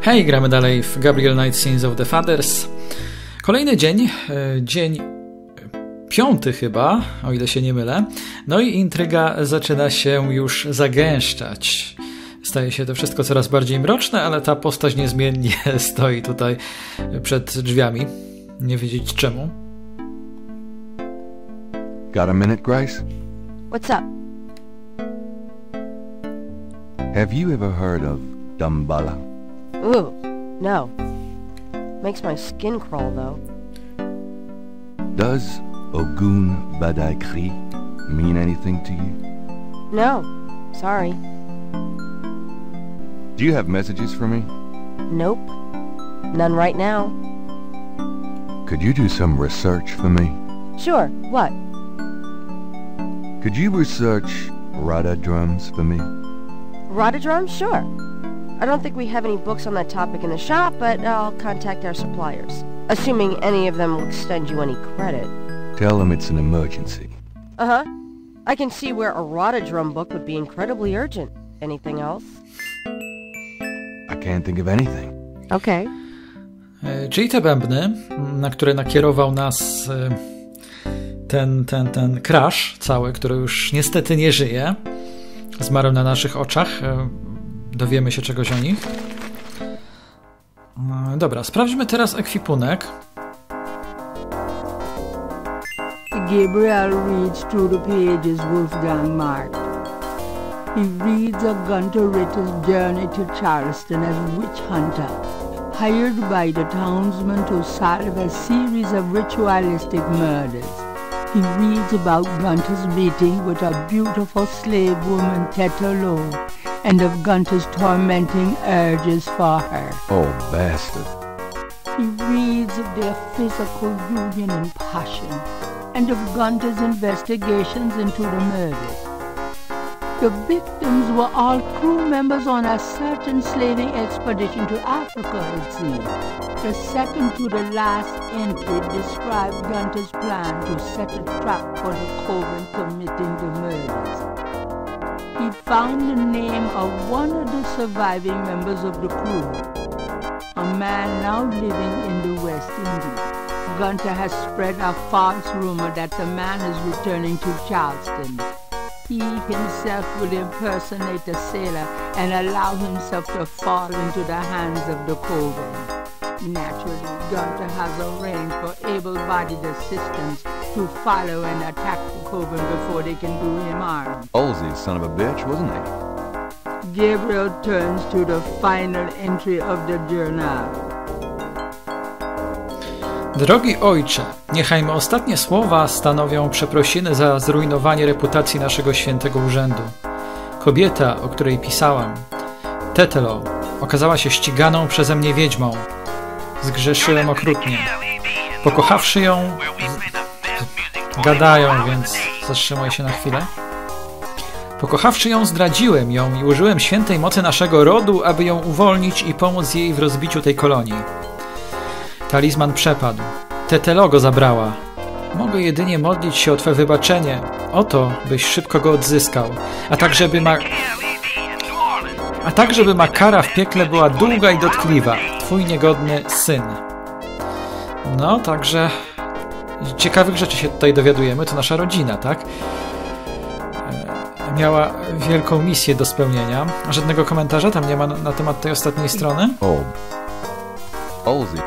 Hej, gramy dalej w Gabriel Knight Sins of the Fathers. Kolejny dzień, dzień 5 chyba, o ile się nie mylę. No i intryga zaczyna się już zagęszczać. Staje się to wszystko coraz bardziej mroczne, ale ta postać niezmiennie stoi tutaj przed drzwiami. Nie wiedzieć czemu. Got a minute, Grace? What's up? Have you ever heard of Damballa? Ooh, no. Makes my skin crawl, though. Does Ogun Badaikri mean anything to you? No, sorry. Do you have messages for me? Nope. None right now. Could you do some research for me? Sure, what? Could you research Rada drums for me? Rhododrum? Sure. I don't think we have any books on that topic in the shop, but I'll contact our suppliers. Assuming any of them will extend you any credit. Tell them it's an emergency. Uh-huh. I can see where a Rhododrum book would be incredibly urgent. Anything else? I can't think of anything. Okay. Czyli te bębny, na które nakierował nas ten Crash cały, który już niestety nie żyje. Zmarł na naszych oczach. Dowiemy się czegoś o nich. Dobra, sprawdźmy teraz ekwipunek. Gabriel reads through the pages Wolfgang marked. He reads of Gunter Ritter's journey to Charleston as witch hunter, hired by the townsmen to solve a series of ritualistic murders. He reads about Gunter's meeting with a beautiful slave woman, Tetelo, and of Gunter's tormenting urges for her. Oh, bastard. He reads of their physical union and passion, and of Gunter's investigations into the murders. The victims were all crew members on a search and slaving expedition to Africa, it seemed. The second to the last entry described Gunter's plan to set a trap for the coven committing the murders. He found the name of one of the surviving members of the crew, a man now living in the West Indies. Gunter has spread a false rumor that the man is returning to Charleston. He himself will impersonate a sailor and allow himself to fall into the hands of the coven. Naturally, Gunter has arranged for able-bodied assistants to follow and attack the coven before they can do him harm. Olsey, son of a bitch, wasn't he? Gabriel turns to the final entry of the journal. Drogi ojcze, niechaj me ostatnie słowa stanowią przeprosiny za zrujnowanie reputacji naszego świętego urzędu. Kobieta, o której pisałam, Tetelo, okazała się ściganą przeze mnie wiedźmą. Zgrzeszyłem okrutnie. Pokochawszy ją... Gadają, więc zatrzymuję się na chwilę. Pokochawszy ją, zdradziłem ją i użyłem świętej mocy naszego rodu, aby ją uwolnić i pomóc jej w rozbiciu tej kolonii. Talizman przepadł. Tetelo go zabrała. Mogę jedynie modlić się o Twe wybaczenie, o to, byś szybko go odzyskał, a tak, żeby ma kara w piekle była długa i dotkliwa. Twój niegodny syn. No, także ciekawych rzeczy się tutaj dowiadujemy. To nasza rodzina, tak? Miała wielką misję do spełnienia. Żadnego komentarza tam nie ma na temat tej ostatniej strony? Olsey.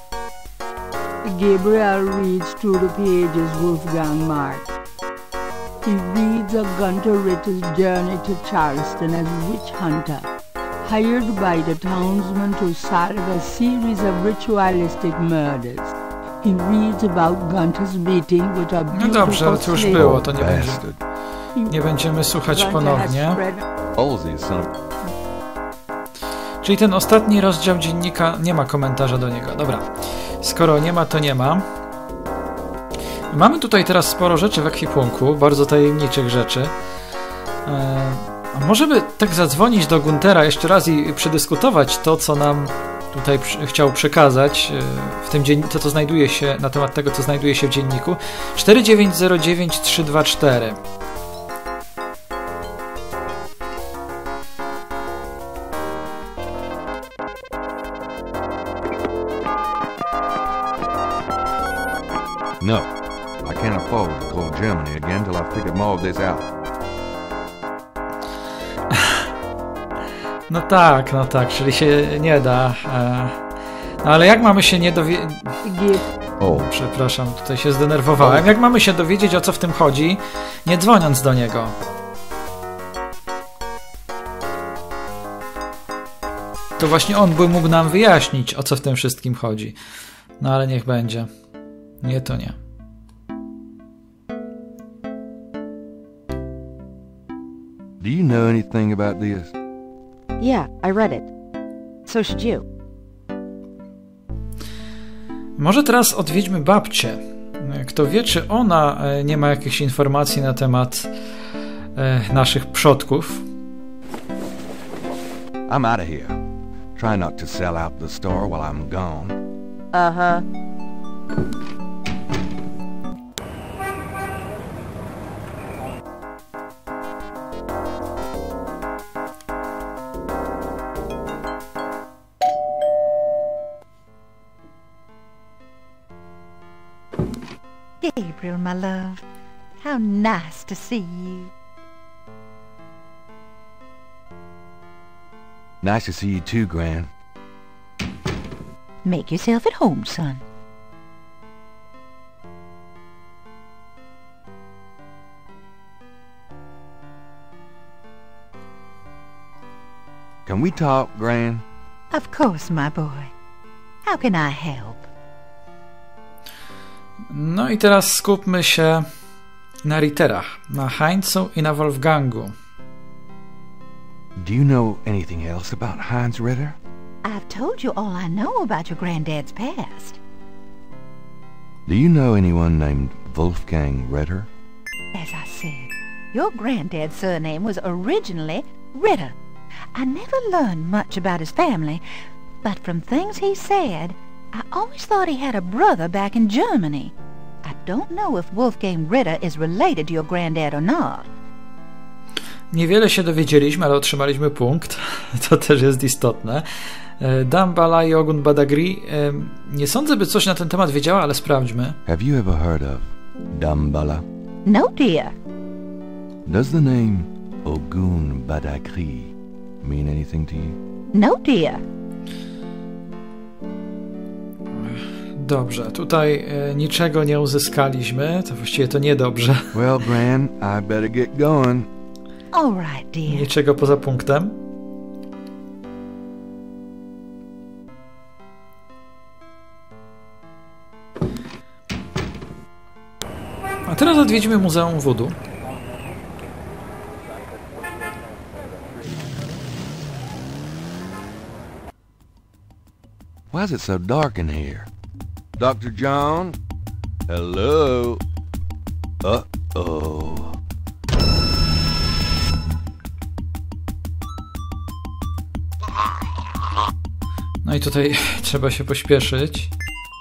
Gabriel reads through the pages Wolfgang marked. He reads of Gunter Ritter's journey to Charleston as witch hunter, hired by the townsmen to solve a series of ritualistic murders. He reads about Gunter's meeting with a beautiful... No dobrze, to już było, to nie będziemy słuchać ponownie. Czyli ten ostatni rozdział dziennika, nie ma komentarza do niego. Dobra, skoro nie ma, to nie ma. Mamy tutaj teraz sporo rzeczy w ekwipunku, bardzo tajemniczych rzeczy. A może by tak zadzwonić do Guntera jeszcze raz i przedyskutować to, co nam tutaj chciał przekazać, w tym to, co znajduje się, na temat tego, co znajduje się w dzienniku. 4909324. No, I can't afford to call Germany again till I've figured more of this out. No tak, czyli się nie da. No ale jak mamy się nie dowiedzieć... O, Przepraszam, tutaj się zdenerwowałem. Jak mamy się dowiedzieć, o co w tym chodzi, nie dzwoniąc do niego? To właśnie on by mógł nam wyjaśnić, o co w tym wszystkim chodzi. No ale niech będzie. Nie, to nie. do you know anything about this? Yeah, I read it. So should you. Może teraz odwiedźmy babcię. Kto wie, czy ona nie ma jakichś informacji na temat naszych przodków. I'm out of here. Try not to sell out the store while I'm gone. Uh-huh. Gabriel, my love, how nice to see you. Nice to see you too, Gran. Make yourself at home, son. Can we talk, Gran? Of course, my boy. How can I help? No i teraz skupmy się na Ritterach, na Heinzu i na Wolfgangu. Do you know anything else about Heinz Ritter? I've told you all I know about your granddad's past. Do you know anyone named Wolfgang Ritter? As I said, your granddad's surname was originally Ritter. I never learned much about his family, but from things he said, I always thought he had a brother back in Germany. I don't know if Wolfgang Ritter is related to your granddad or not. Niewiele się dowiedzieliśmy, ale otrzymaliśmy punkt. To też jest istotne. Dambala i Ogun Badagri. Nie sądzę, by coś na ten temat wiedziała, ale sprawdźmy. Have you ever heard of Dambala? No, dear. Does the name Ogun Badagri mean anything to you? No, dear. Dobrze, tutaj niczego nie uzyskaliśmy. To właściwie to niedobrze. Well, Gran, I better get going. All right, dear. Niczego poza punktem. A teraz odwiedźmy Muzeum Voodoo. Why is it so dark in here? Dr. John? Hello? Uh-oh. No i tutaj trzeba się pośpieszyć.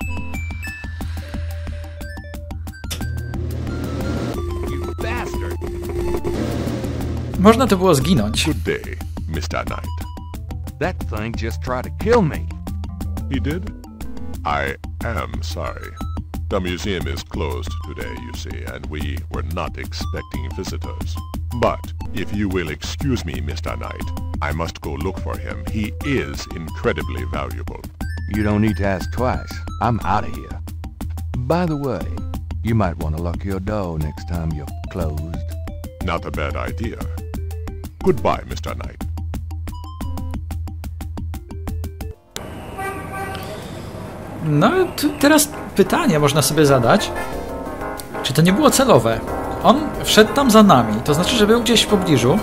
You bastard! Można to było zginąć. Good day, Mr. Knight. That thing just tried to kill me. He did? I am sorry. The museum is closed today, you see, and we were not expecting visitors. But if you will excuse me, Mr. Knight, I must go look for him. He is incredibly valuable. You don't need to ask twice. I'm out of here. By the way, you might want to lock your door next time you're closed. Not a bad idea. Goodbye, Mr. Knight. No teraz pytanie można sobie zadać, czy to nie było celowe? On wszedł tam za nami, to znaczy, że był gdzieś w pobliżu.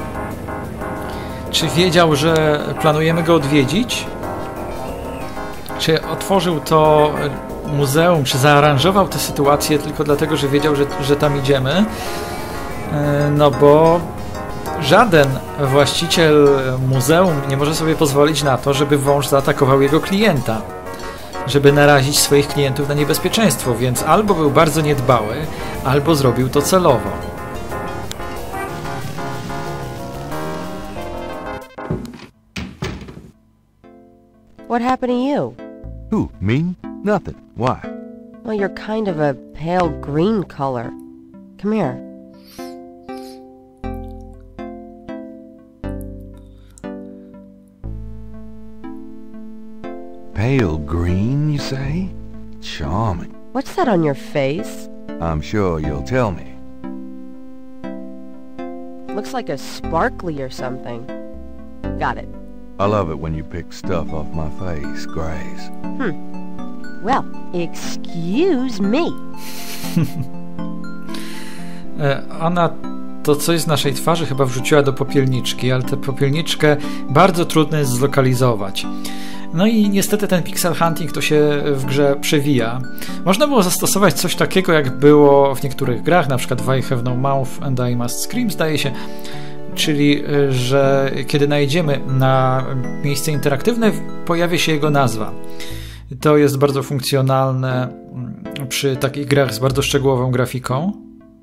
Czy wiedział, że planujemy go odwiedzić? Czy otworzył to muzeum, czy zaaranżował tę sytuację tylko dlatego, że wiedział, że tam idziemy? No bo żaden właściciel muzeum nie może sobie pozwolić na to, żeby wąż zaatakował jego klienta, żeby narazić swoich klientów na niebezpieczeństwo, więc albo był bardzo niedbały, albo zrobił to celowo. What happened to you? Who, me? Nothing. Why? Well, you're kind of a pale green color. Come here. Pale green, you say? Charming. What's that on your face? I'm sure you'll tell me. Looks like a sparkly or something. Got it. I love it when you pick stuff off my face, Grace. Well, excuse me. Ona to coś z naszej twarzy chyba wrzuciła do popielniczki, ale tę popielniczkę bardzo trudno jest zlokalizować. No i niestety ten pixel hunting to się w grze przewija. Można było zastosować coś takiego, jak było w niektórych grach, na przykład w I Have No Mouth and I Must Scream, zdaje się, czyli że kiedy najedziemy na miejsce interaktywne, pojawia się jego nazwa. To jest bardzo funkcjonalne przy takich grach z bardzo szczegółową grafiką.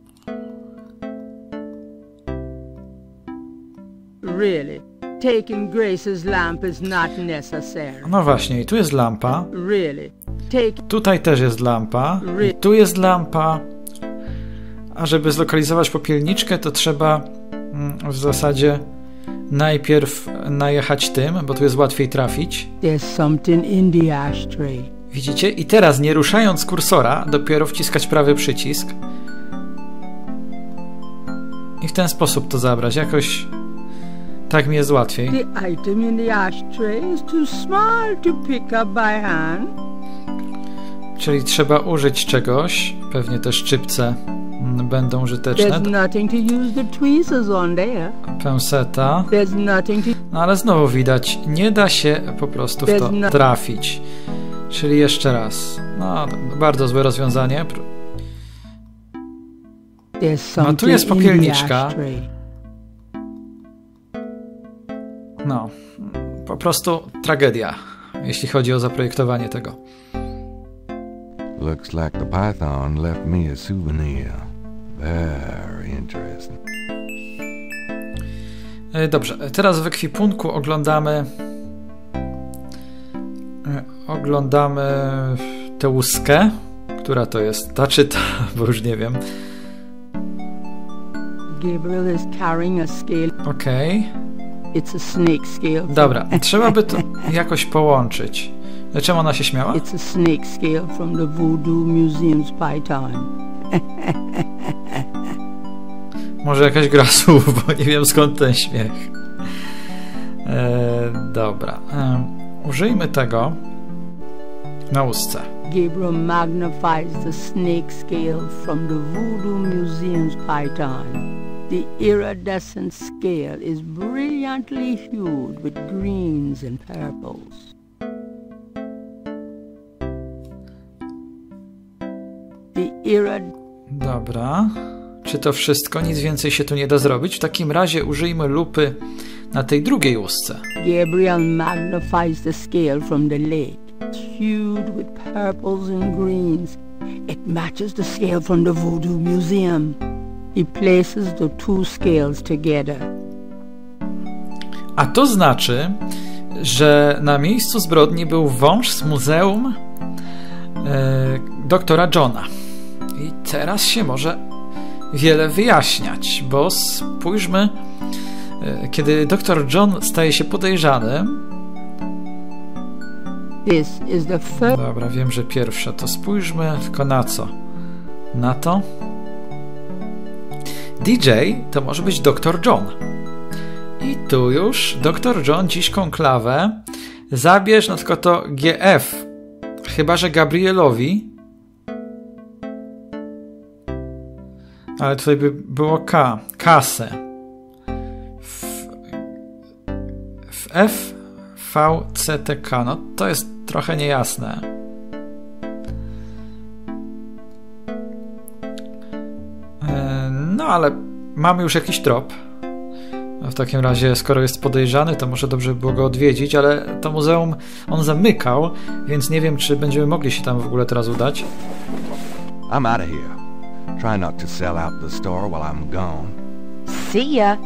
Really? Taking Grace's lamp is not necessary. No właśnie, i tu jest lampa. Really? Tutaj też jest lampa. I tu jest lampa. A żeby zlokalizować popielniczkę, to trzeba w zasadzie najpierw najechać tym, bo tu jest łatwiej trafić. There's something in the ashtray. Widzicie? I teraz, nie ruszając kursora, dopiero wciskać prawy przycisk. I w ten sposób to zabrać. Jakoś tak mi jest łatwiej. The item in the ashtray is too small to pick up by hand. Czyli trzeba użyć czegoś. Pewnie te szczypce będą użyteczne. There's nothing to use the tweezers on there. Penseta. There's nothing to... No ale znowu widać, nie da się po prostu w to trafić. Czyli jeszcze raz. No, bardzo złe rozwiązanie. No tu jest popielniczka. No, po prostu tragedia, jeśli chodzi o zaprojektowanie tego. Looks like the python left me a souvenir. Very interesting. Dobrze, teraz w ekwipunku oglądamy tę łuskę. Która to jest? Ta czy ta? Bo już nie wiem. Gabriel is carrying a scale. Okej. It's a snake scale. Dobra, trzeba by to jakoś połączyć. Czemu ona się śmiała? It's a snake scale from the Voodoo Museum's Python. Może jakaś gra słów, bo nie wiem skąd ten śmiech. Dobra. Użyjmy tego na łusce. Gabriel magnifies the snake scale from the Voodoo Museum's Python. The iridescent scale is brilliantly hued with greens and purples. Dobra. Czy to wszystko? Nic więcej się tu nie da zrobić. W takim razie użyjmy lupy na tej drugiej łusce. Gabriel magnifies the scale from the lake. It's hued with purples and greens. It matches the scale from the Voodoo Museum. He places the two scales together. A to znaczy, że na miejscu zbrodni był wąż z muzeum doktora Johna. I teraz się może wiele wyjaśniać, bo spójrzmy, kiedy doktor John staje się podejrzanym. Dobra, wiem, że pierwsze to spójrzmy, tylko na co? Na to? DJ to może być doktor John. I tu już doktor John dziś konklawę. Zabierz, no tylko to GF. Chyba że Gabrielowi. Ale tutaj by było K. Kasę. W F V C T K. No to jest trochę niejasne. No ale mamy już jakiś trop. W takim razie, skoro jest podejrzany, to może dobrze by było go odwiedzić, ale to muzeum on zamykał, więc nie wiem, czy będziemy mogli się tam w ogóle teraz udać. I'm out of here. Try not to sell out the store while I'm gone. See ya.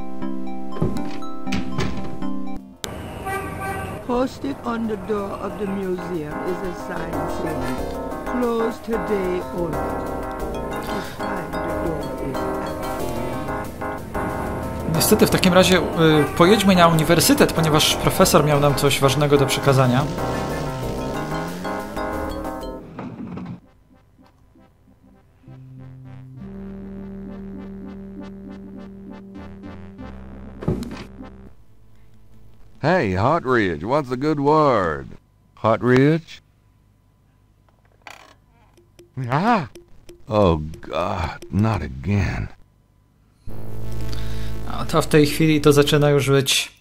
Posted on the door of the museum is a sign saying, closed today only. This time the door is actually locked. Niestety w takim razie pojedźmy na uniwersytet, ponieważ profesor miał nam coś ważnego do przekazania. Hey, Hotridge, what's the good word? Hotridge? Ah! Oh, God, not again. A to w tej chwili to zaczyna już być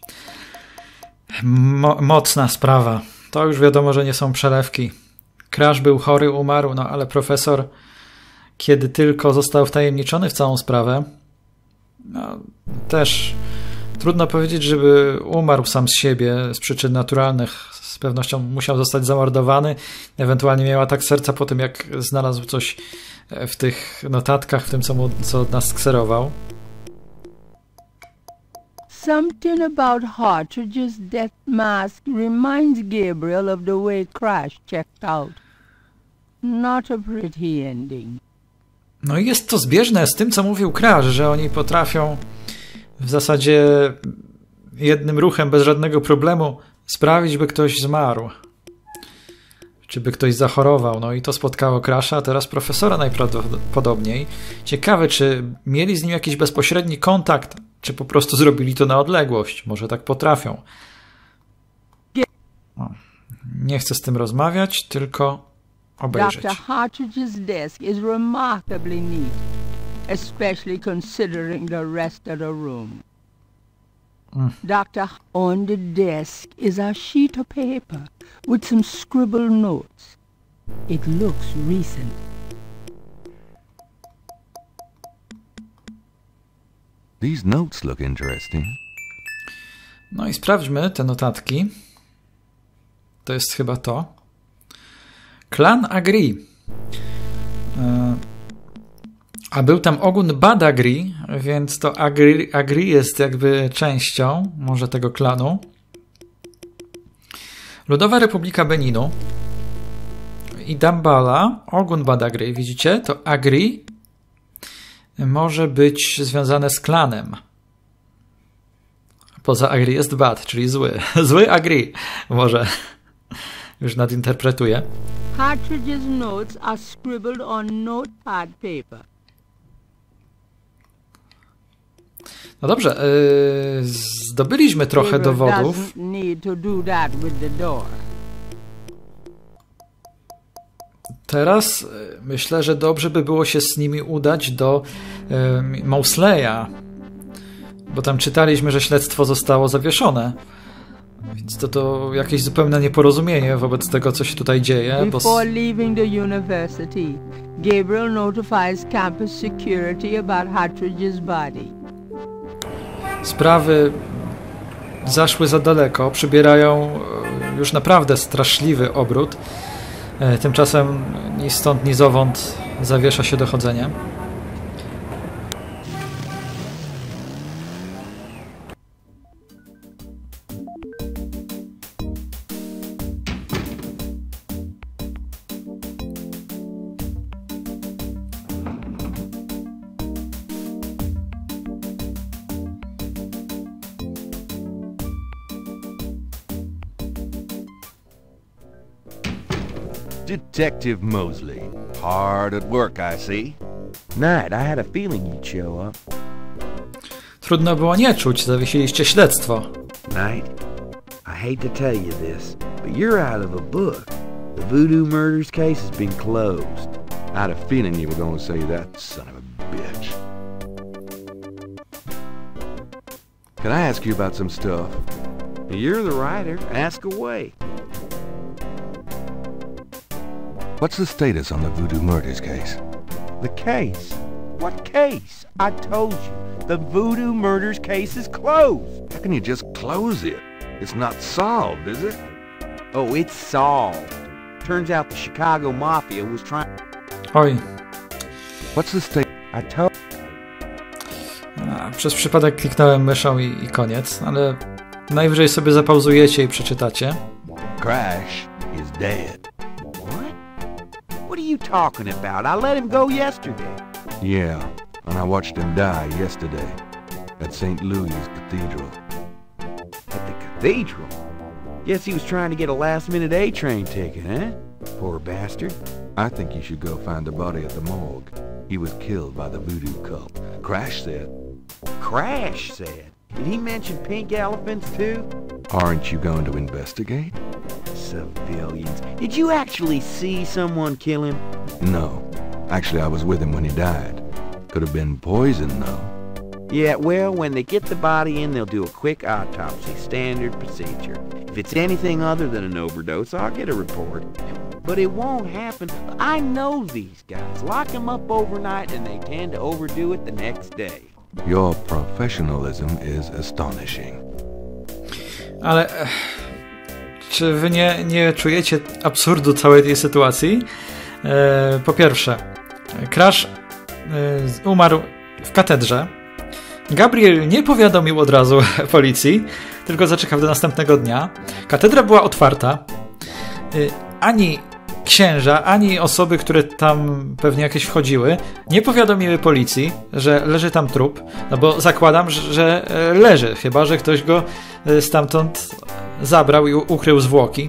mocna sprawa. To już wiadomo, że nie są przelewki. Crash był chory, umarł, no ale profesor, kiedy tylko został wtajemniczony w całą sprawę, no, też trudno powiedzieć, żeby umarł sam z siebie z przyczyn naturalnych. Z pewnością musiał zostać zamordowany. Ewentualnie miał atak serca po tym, jak znalazł coś w tych notatkach, w tym, co od nas skserował. Something about Hartridge's death mask reminds Gabriel of the way Crash checked out. Not a pretty ending. No i jest to zbieżne z tym, co mówił Crash, że oni potrafią w zasadzie jednym ruchem, bez żadnego problemu sprawić, by ktoś zmarł. Czy by ktoś zachorował. No i to spotkało Crasha, a teraz profesora najprawdopodobniej. Ciekawe, czy mieli z nim jakiś bezpośredni kontakt, czy po prostu zrobili to na odległość. Może tak potrafią. No, nie chcę z tym rozmawiać, tylko obejrzeć. Dr. Hartridge's desk is remarkably neat, especially considering the rest of the room. Doctor, on the desk is a sheet of paper with some scribbled notes. It looks recent. These notes look interesting. No i sprawdźmy te notatki. To jest chyba to. Klan Agree. A był tam ogun Badagri, więc to Agri jest jakby częścią może tego klanu. Ludowa Republika Beninu i Dambala, ogun Badagri, widzicie? To Agri może być związane z klanem. Poza Agri jest bad, czyli zły. Zły Agri. Może już nadinterpretuję. Hartridge's notes are scribbled on notepad paper. No dobrze, zdobyliśmy trochę dowodów. Teraz myślę, że dobrze by było się z nimi udać do Mausley'a, bo tam czytaliśmy, że śledztwo zostało zawieszone. Więc to jakieś zupełne nieporozumienie wobec tego, co się tutaj dzieje. Before leaving the university, Gabriel notifies campus security about Hartridge's body. Sprawy zaszły za daleko, przybierają już naprawdę straszliwy obrót. Tymczasem ni stąd, ni zowąd zawiesza się dochodzenie. Detective Mosley. Hard at work, I see. Knight, I had a feeling you'd show up. Trudno było nie czuć, zawiesiliście śledztwo. Knight, I hate to tell you this, but you're out of a book. The Voodoo Murders case has been closed. I had a feeling you were going to say that, son of a bitch. Can I ask you about some stuff? You're the writer. Ask away. What's the status on the Voodoo Murders case? The case? What case? I told you, the Voodoo Murders case is closed. How can you just close it? It's not solved, is it? Oh, it's solved. Turns out the Chicago Mafia was trying... Oj. What's the state? I told... Przez przypadek kliknąłem myszą i koniec, ale najwyżej sobie zapauzujecie i przeczytacie. Crash is dead. What do you talking about? I let him go yesterday. Yeah, and I watched him die yesterday at St. Louis Cathedral. At the cathedral? Guess he was trying to get a last-minute A-train ticket, huh? Poor bastard. I think you should go find the body at the morgue. He was killed by the voodoo cult. Crash said. Crash said? Did he mention pink elephants, too? Aren't you going to investigate? Civilians. Did you actually see someone kill him? No. Actually, I was with him when he died. Could have been poison, though. Yeah, well, when they get the body in, they'll do a quick autopsy. Standard procedure. If it's anything other than an overdose, I'll get a report. But it won't happen. I know these guys. Lock them up overnight and they tend to overdo it the next day. Your professionalism is astonishing. Ale czy wy nie czujecie absurdu całej tej sytuacji? Po pierwsze, Crash umarł w katedrze. Gabriel nie powiadomił od razu policji, tylko zaczekał do następnego dnia. Katedra była otwarta. Ani księża, ani osoby, które tam pewnie jakieś wchodziły, nie powiadomiły policji, że leży tam trup, no bo zakładam, że leży, chyba że ktoś go stamtąd zabrał i ukrył zwłoki.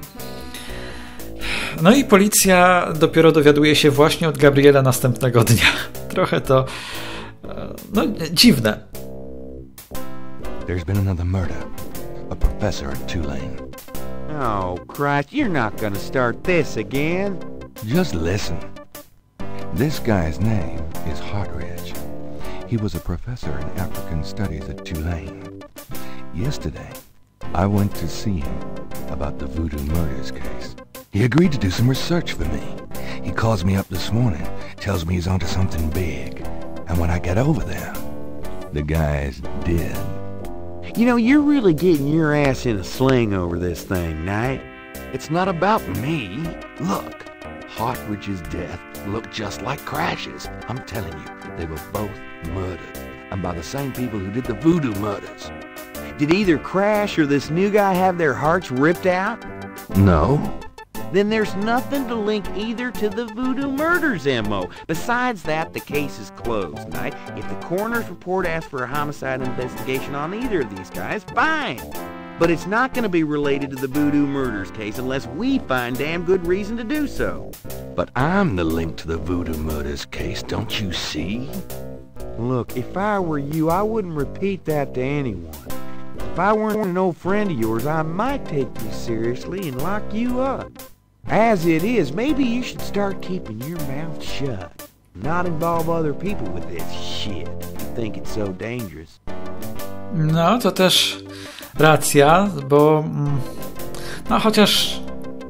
No i policja dopiero dowiaduje się właśnie od Gabriela następnego dnia. Trochę to dziwne. There's been another murder. A professor at Tulane. Oh, Christ, you're not gonna start this again. Just listen. This guy's name is Hartridge. He was a professor in African studies at Tulane. Yesterday, I went to see him about the voodoo murders case. He agreed to do some research for me. He calls me up this morning, tells me he's onto something big. And when I get over there, the guy's dead. You know, you're really getting your ass in a sling over this thing, Knight. It's not about me. Look, Hartridge's death looked just like Crash's. I'm telling you, they were both murdered. And by the same people who did the voodoo murders. Did either Crash or this new guy have their hearts ripped out? No. Then there's nothing to link either to the voodoo murders, M.O. Besides that, the case is closed, Knight. If the coroner's report asks for a homicide investigation on either of these guys, fine. But it's not going to be related to the voodoo murders case unless we find damn good reason to do so. But I'm the link to the voodoo murders case, don't you see? Look, if I were you, I wouldn't repeat that to anyone. If I weren't an old friend of yours, I might take you seriously and lock you up. As it is, maybe you should start keeping your mouth shut. Not involve other people with this shit if you think it's so dangerous. No, to też racja, bo chociaż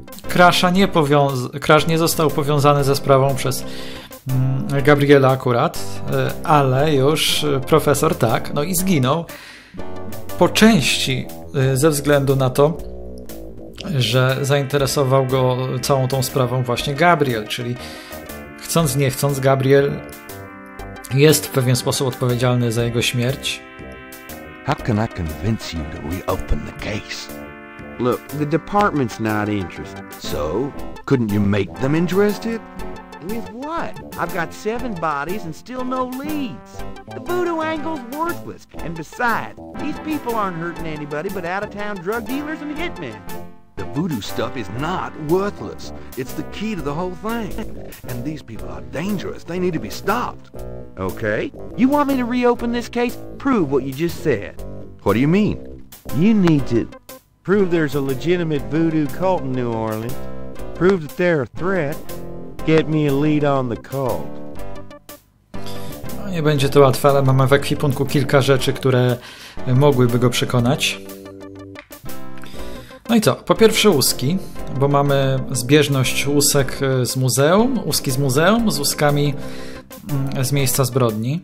Crash nie został powiązany ze sprawą przez Gabriela akurat, ale już profesor tak, no i zginął po części ze względu na to, że zainteresował go całą tą sprawą właśnie Gabriel, czyli chcąc nie chcąc Gabriel jest w pewien sposób odpowiedzialny za jego śmierć. How can I convince you to reopen the case? Look, the department's not interested. So, couldn't you make them interested? With what? I've got 7 bodies and still no leads. The voodoo angle's worthless. And besides, these people aren't hurting anybody but out-of-town drug dealers and hitmen. The voodoo stuff is not worthless. It's the key to the whole thing. And these people are dangerous. They need to be stopped. Okay. You want me to reopen this case? Prove what you just said. What do you mean? You need to prove there's a legitimate voodoo cult in New Orleans. Prove that they're a threat. Get me a lead on the cult. No, nie będzie to łatwe, ale mamy w ekwipunku kilka rzeczy, które mogłyby go przekonać. No i co? Po pierwsze łuski, bo mamy zbieżność łusek z muzeum, łuski z muzeum z łuskami z miejsca zbrodni.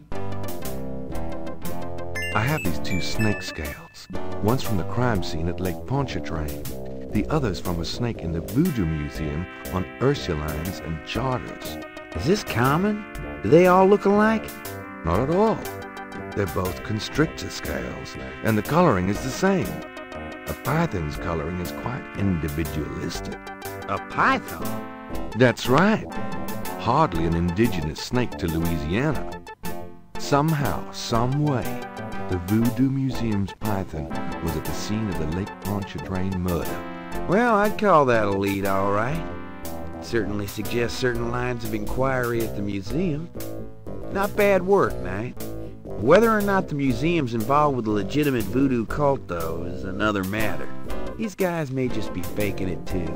I have these 2 snake scales. One's from the crime scene at Lake Pontchartrain. The other's from a snake in the Voodoo Museum on Ursulines and Charters. Is this common? Do they all look alike? Not at all. They're both constrictor scales, and the coloring is the same. A python's coloring is quite individualistic. A python? That's right. hardly an indigenous snake to Louisiana. Somehow, some way, the Voodoo Museum's python was at the scene of the Lake Pontchartrain murder. Well, I'd call that a lead, all right. Certainly suggests certain lines of inquiry at the museum. Not bad work, Knight. Whether or not the museum's involved with a legitimate voodoo cult, though, is another matter. These guys may just be faking it, too.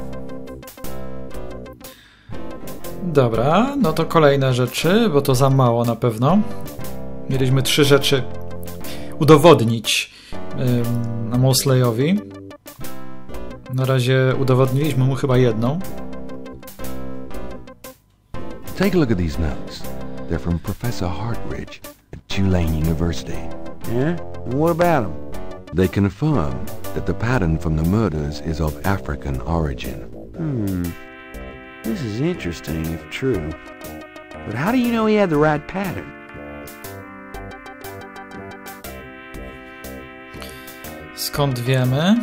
Dobra, no to kolejne rzeczy, bo to za mało na pewno. Mieliśmy 3 rzeczy udowodnić Mosleyowi. Na razie udowodniliśmy mu chyba jedną. Take a look at these notes. They're from Professor Hartridge at Tulane University. Yeah? And what about them? They confirm that the pattern from the murders is of African origin. This is interesting if true. But how do you know he had the right pattern? Skąd wiemy?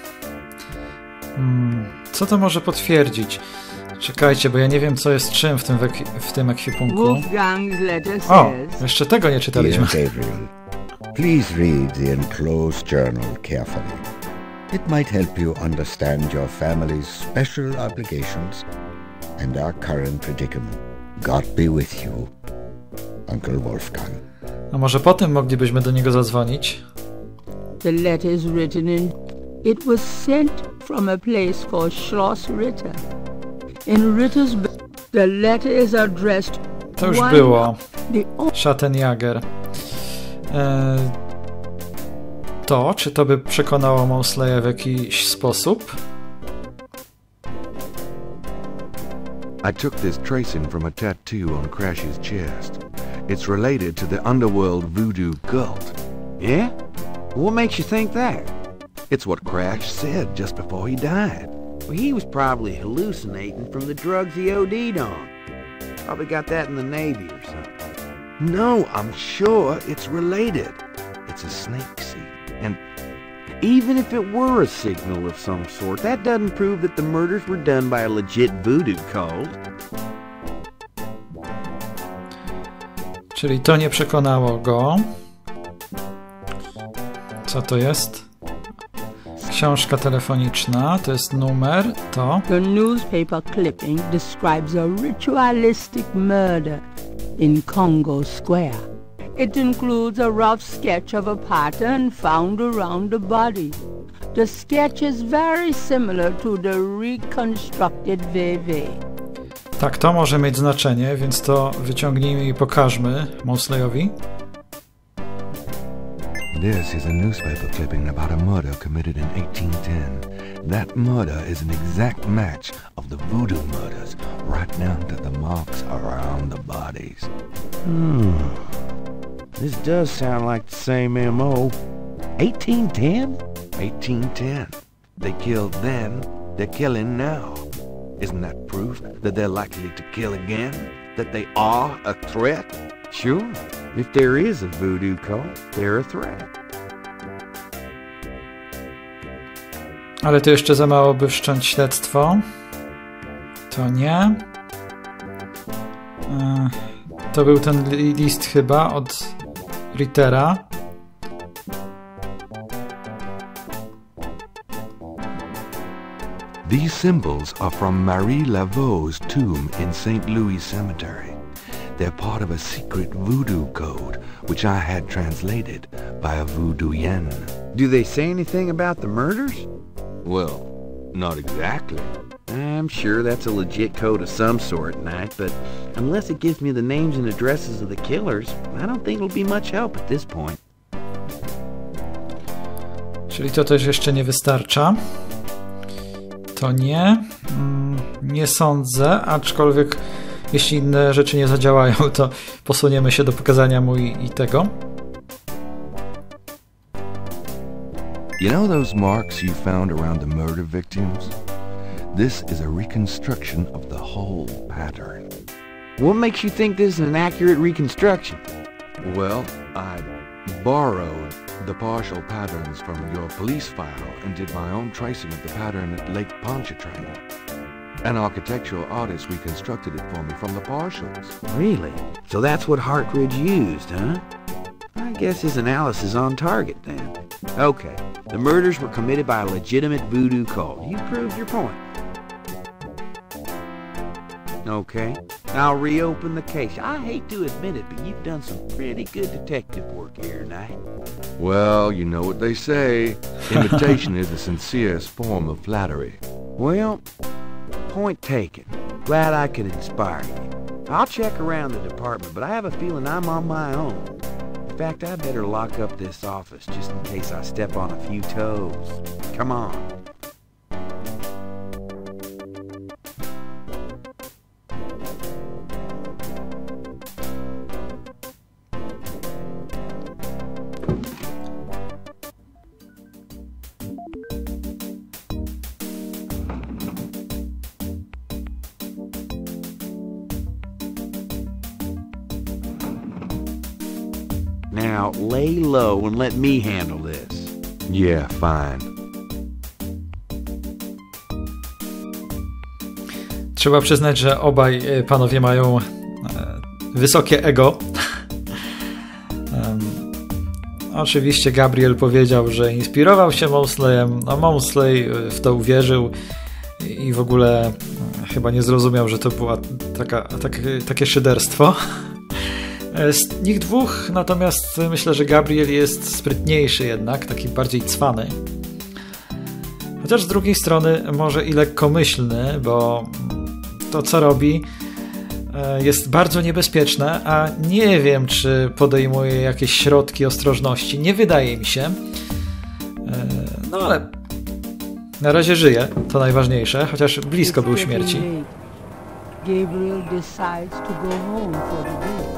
Co to może potwierdzić? Czekajcie, bo ja nie wiem, co jest czym w tym ekwipunku. Wolfgang's letter O, says, jeszcze tego nie czytaliśmy. Dear Gabriel, please read the enclosed journal carefully. It might help you understand your family's special obligations and our current predicament. God be with you, Uncle Wolfgang. A może potem moglibyśmy do niego zadzwonić? the letter is written in. It was sent from a place called Schloss Ritter. In Ritter's the letter is addressed. To już było. The Schattenjager. Czy to by przekonało Mosleya w jakiś sposób? I took this tracing from a tattoo on Crash's chest. It's related to the underworld voodoo cult. Yeah? What makes you think that? It's what Crash said just before he died. Well, he was probably hallucinating from the drugs he OD'd on. Probably got that in the Navy or something. No, I'm sure it's related. It's a snake seed. And Even if it were a signal of some sort, that doesn't prove that the murders were done by a legit voodoo cult. Czyli to nie przekonało go. Co to jest? Książka telefoniczna, to jest numer, to... The newspaper clipping describes a ritualistic murder in Congo Square. It includes a rough sketch of a pattern found around the body. The sketch is very similar to the reconstructed VV. Tak, to może mieć znaczenie, więc to wyciągnijmy i pokażmy Mosleyowi. this is a newspaper clipping about a murder committed in 1810. That murder is an exact match of the voodoo murders, right down to the marks around the bodies. This does sound like the same M.O. 1810? 1810. They killed then, they're killing now. Isn't that proof that they're likely to kill again? That they are a threat? Sure. If there is a voodoo cult, they're a threat. Ale to jeszcze za mało, by wszcząć śledztwo. To nie. To był ten list chyba od Rittera. These symbols are from Marie Laveau's tomb in St. Louis Cemetery. They're part of a secret voodoo code, which I had translated by a voodooienne. Do they say anything about the murders? Well, not exactly. I'm sure that's a legit code of some sort, Knight, but unless it gives me the names and addresses of the killers, I don't think it'll be much help at this point. Czyli to też jeszcze nie wystarcza. To nie. Nie sądzę, aczkolwiek jeśli inne rzeczy nie zadziałają, to posuniemy się do pokazania mu i tego. You know those marks you found around the murder victims? This is a reconstruction of the whole pattern. What makes you think this is an accurate reconstruction? Well, I borrowed the partial patterns from your police file and did my own tracing of the pattern at Lake Pontchartrain. An architectural artist reconstructed it for me from the partials. Really? So that's what Hartridge used, huh? I guess his analysis is on target then. Okay, the murders were committed by a legitimate voodoo cult. You proved your point. Okay, I'll reopen the case. I hate to admit it, but you've done some pretty good detective work here tonight. Well, you know what they say. Imitation is the sincerest form of flattery. Well, point taken. Glad I could inspire you. I'll check around the department, but I have a feeling I'm on my own. In fact, I better lock up this office just in case I step on a few toes. Come on. Now, lay low and let me handle this. Yeah, fine. Trzeba przyznać, że obaj panowie mają wysokie ego. Oczywiście Gabriel powiedział, że inspirował się Mosleyem. No, Mosley w to uwierzył i w ogóle chyba nie zrozumiał, że to było takie szyderstwo. Z nich dwóch natomiast myślę, że Gabriel jest sprytniejszy jednak, taki bardziej cwany. Chociaż z drugiej strony może i lekkomyślny, bo to co robi jest bardzo niebezpieczne, a nie wiem, czy podejmuje jakieś środki ostrożności. Nie wydaje mi się. No ale na razie żyje, to najważniejsze, chociaż blisko był śmierci. Gabriel decides to go home for the day.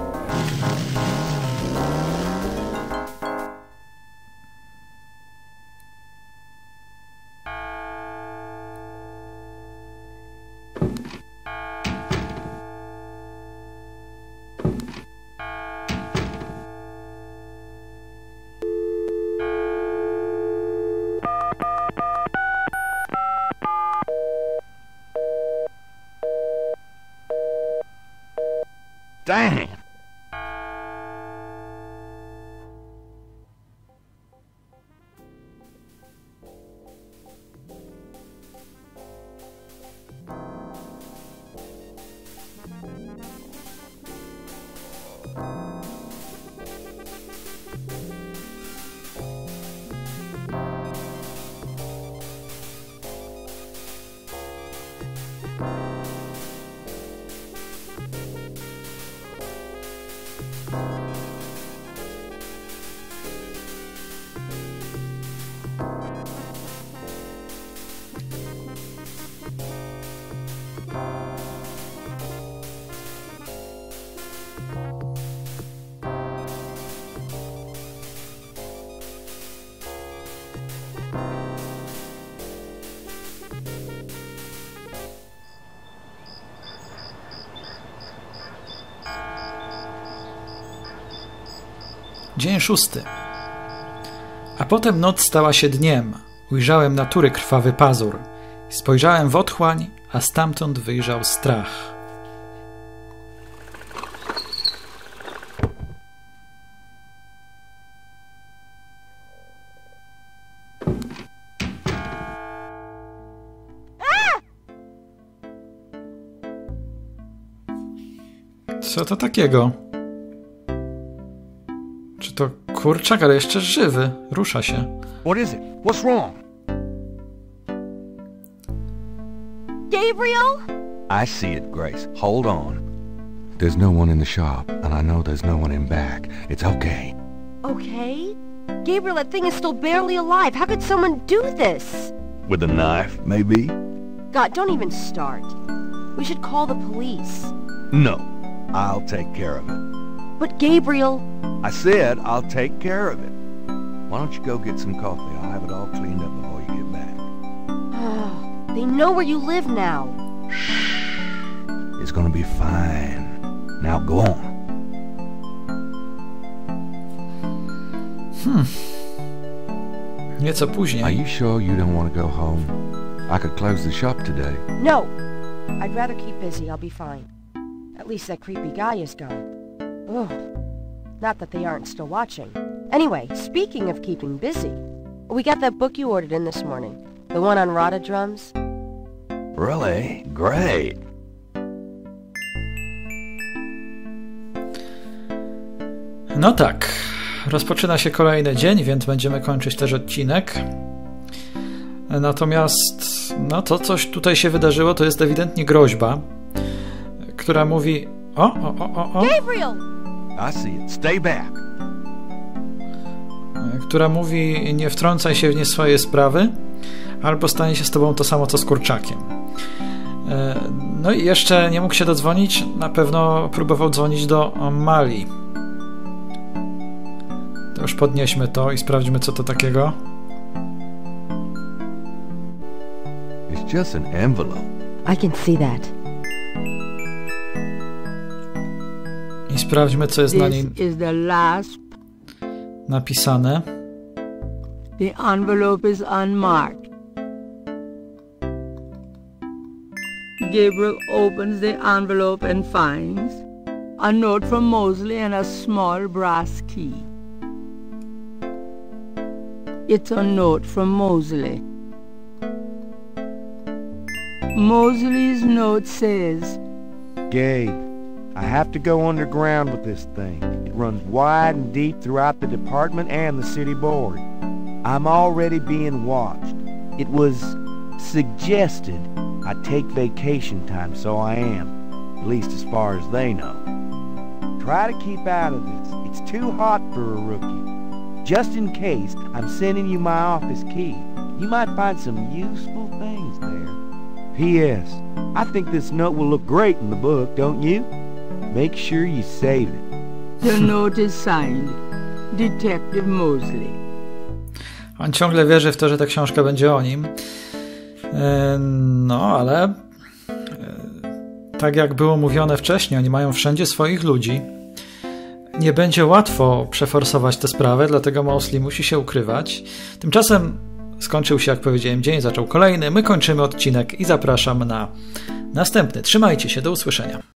Dang! Dzień 6. A potem noc stała się dniem. Ujrzałem natury krwawy pazur. Spojrzałem w otchłań, a stamtąd wyjrzał strach. Co to takiego? Czy to kurczak, ale jeszcze żywy? Rusza się. What is it? What's wrong? Gabriel? I see it, Grace. Hold on. There's no one in the shop, and I know there's no one in back. It's okay. Okay? Gabriel, that thing is still barely alive. How could someone do this? With a knife, maybe? God, don't even start. We should call the police. No. I'll take care of it. But Gabriel... I said I'll take care of it. Why don't you go get some coffee? I'll have it all cleaned up before you get back. They know where you live now. It's gonna be fine. Now go on. Nieco później. Are you sure you don't want to go home? I could close the shop today. No. I'd rather keep busy. I'll be fine. At least that creepy guy is gone. Ugh. Not that they aren't still watching. Anyway, speaking of keeping busy, we got that book you ordered in this morning. The one on Rotodrums. Really? Great. No tak, rozpoczyna się kolejny dzień, więc będziemy kończyć też odcinek. Natomiast, no to coś tutaj się wydarzyło, to jest ewidentnie groźba, która mówi... O. Gabriel! I see it. Stay back. Która mówi, nie wtrącaj się w nie swoje sprawy, albo stanie się z tobą to samo, co z kurczakiem. No i jeszcze nie mógł się dodzwonić, na pewno próbował dzwonić do Mali. To już podnieśmy to i sprawdźmy, co to takiego. It's just an envelope. I can see that. I sprawdźmy, co jest na niej This is the last. napisane. The envelope is unmarked. Gabriel opens the envelope and finds a note from Mosley and a small brass key. It's a note from Mosley. Mosley's note says, Gabe, I have to go underground with this thing. It runs wide and deep throughout the department and the city board. I'm already being watched. It was suggested I take vacation time, so I am, at least as far as they know. Try to keep out of this. It's too hot for a rookie. Just in case, I'm sending you my office key. You might find some useful things there. P.S. I think this note will look great in the book, don't you? Make sure you save it. the note is signed, Detective Mosley. On ciągle wierzy w to, że ta książka będzie o nim. No, ale tak jak było mówione wcześniej, oni mają wszędzie swoich ludzi. Nie będzie łatwo przeforsować tę sprawę, dlatego Mosley musi się ukrywać. Tymczasem skończył się, jak powiedziałem, dzień, zaczął kolejny. My kończymy odcinek i zapraszam na następny. Trzymajcie się, do usłyszenia.